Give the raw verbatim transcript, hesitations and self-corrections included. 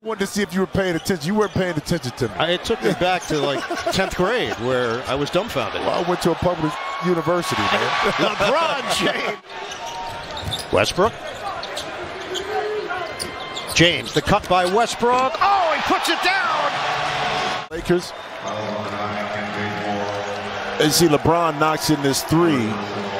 wanted to see if you were paying attention. You weren't paying attention to me. I, it took me back to like tenth grade where I was dumbfounded. Well, I went to a public university, man. LeBron James. Westbrook. James, the cut by Westbrook. Oh, he puts it down. Lakers. And see, LeBron knocks in this three.